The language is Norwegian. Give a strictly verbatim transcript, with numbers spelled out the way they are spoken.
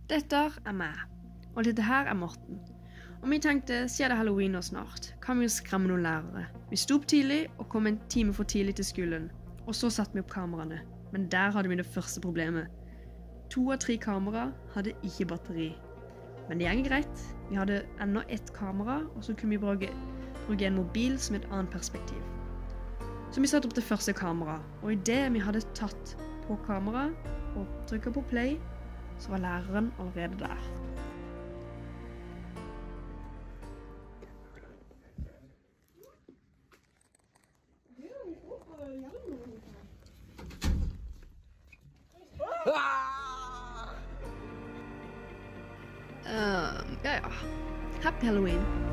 Dette er meg, og dette her er Morten. Og vi tenkte, siden det er Halloween nå snart, kan vi jo skremme noen lærere. Vi sto opp tidlig og kom en time for tidlig til skolen, og så satte vi opp kameraene. Men der hadde vi det første problemet. To av tre kamera hadde ikke batteri. Men det gikk greit. Vi hadde enda ett kamera, og så kunne vi bruke, bruke en mobil som et annet perspektiv. Så vi satte opp det første kamera, og i det vi hadde tatt på kamera og trykket på play, så var læreren allerede der. Uh, ja, ja. Happy Halloween.